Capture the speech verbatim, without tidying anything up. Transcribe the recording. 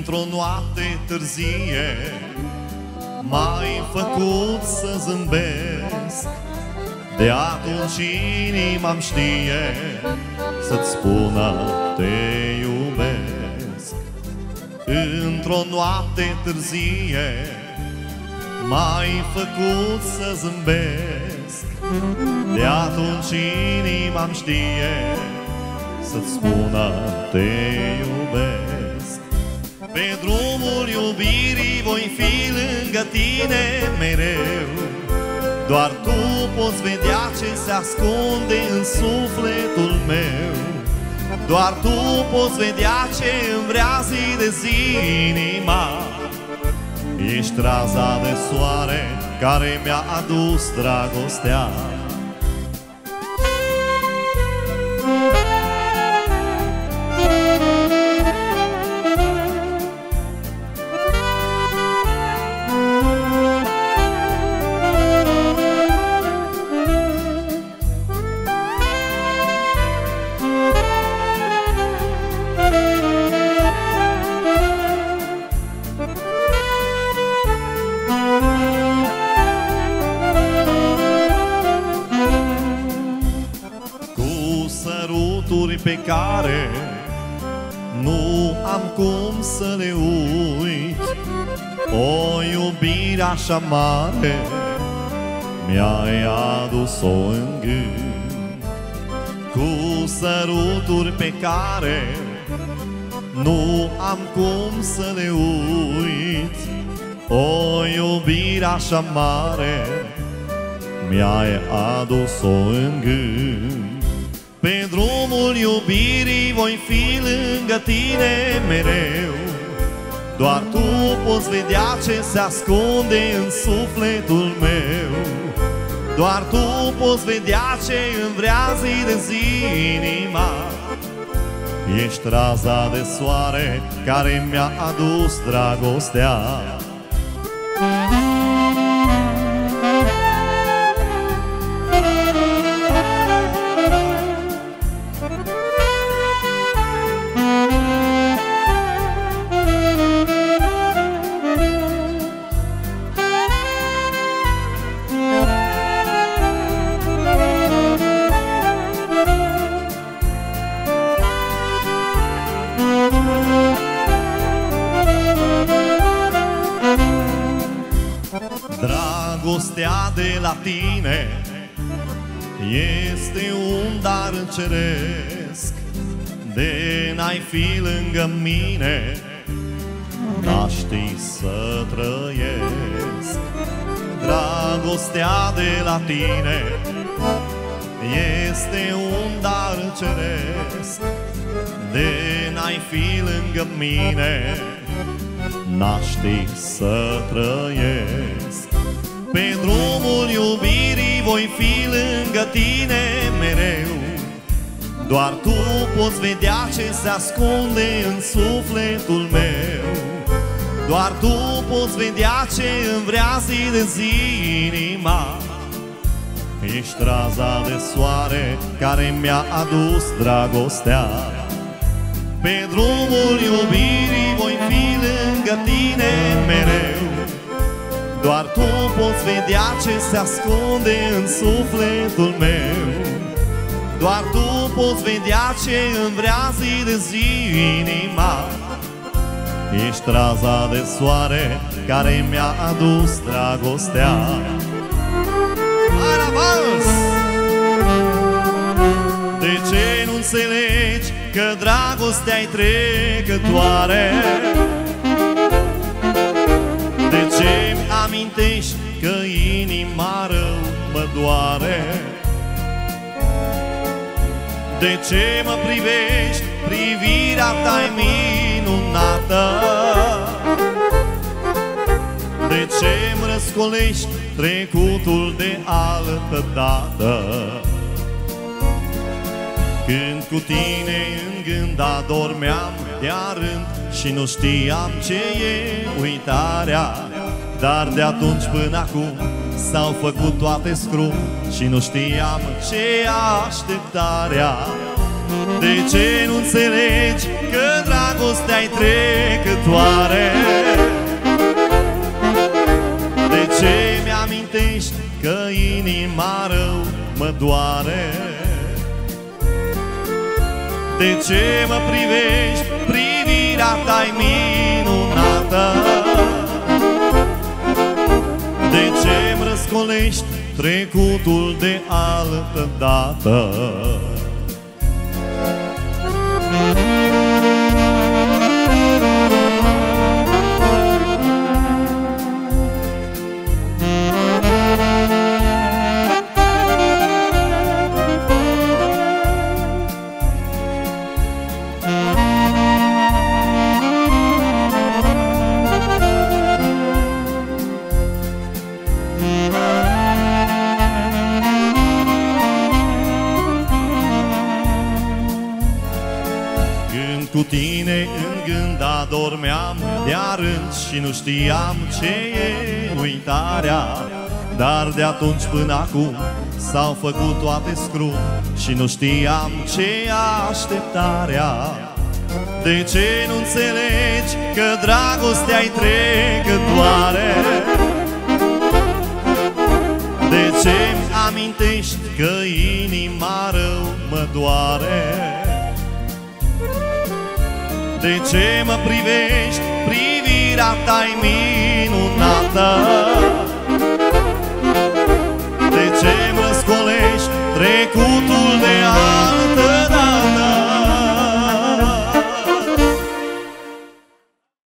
Într-o noapte târzie m-ai făcut să zâmbesc. De atunci inima-mi știe să-ți spună te iubesc. Într-o noapte târzie m-ai făcut să zâmbesc. De atunci inima-mi știe să-ți spună te iubesc. Pe drumul iubirii voi fi lângă tine mereu. Doar tu poți vedea ce se ascunde în sufletul meu. Doar tu poți vedea ce îmi vrea zi de zi inima. Ești raza de soare care mi-a adus dragostea. Pe care nu am cum să le uit, o iubire așa mare mi-ai adus-o în gând. Cu săruturi pe care nu am cum să le uit, o iubire așa mare mi-ai adus-o în gând. Pe drumul iubirii voi fi lângă tine mereu. Doar tu poți vedea ce se ascunde în sufletul meu. Doar tu poți vedea ce îmi vrea zi de zi inima. Ești raza de soare care mi-a adus dragostea. Dragostea de la tine este un dar ceresc. De n-ai fi lângă mine, n-aș ști să trăiesc. Dragostea de la tine este un dar ceresc. De n-ai fi lângă mine, n-aș ști să trăiesc. Pe drumul iubirii voi fi lângă tine mereu. Doar tu poți vedea ce se ascunde în sufletul meu. Doar tu poți vedea ce îmi vrea zi de zi inima. Ești raza de soare care mi-a adus dragostea. Pe drumul iubirii voi fi lângă tine mereu. Doar tu poți vedea ce se ascunde în sufletul meu. Doar tu poți vedea ce îmi vrea zi de zi inima. Ești raza de soare care mi-a adus dragostea. Aravans! De ce nu înțelegi că dragostea-i trecătoare? De ce-mi amintești că inima rău mă doare? De ce mă privești, privirea ta-i minunată? De ce-mi răscolești trecutul de altă dată? Când cu tine în gând adormeam de-a rând și nu știam ce e uitarea. Dar de atunci până acum s-au făcut toate scrum și nu știam ce e așteptarea. De ce nu înțelegi că dragostea dragostea-i trecătoare? De ce mi-amintești că inima rău mă doare? De ce mă privești, privirea ta-i minunată? De ce-mi răscolești trecutul de altă dată? Cu tine în gând adormeam de-a rând și nu știam ce e uitarea. Dar de atunci până acum s-au făcut toate scrum și nu știam ce e așteptarea. De ce nu înțelegi că dragostea-i trecătoare? De ce-mi amintești că inima rău mă doare? De ce mă privești, privirea ta-i minunată? De ce-mi răscolești trecutul de